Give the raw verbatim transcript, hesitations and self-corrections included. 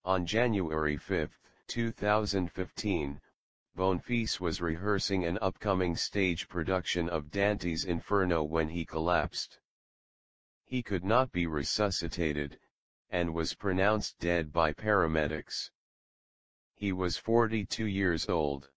On January fifth, two thousand fifteen, Bonfils was rehearsing an upcoming stage production of Dante's Inferno when he collapsed. He could not be resuscitated, and was pronounced dead by paramedics. He was forty-two years old.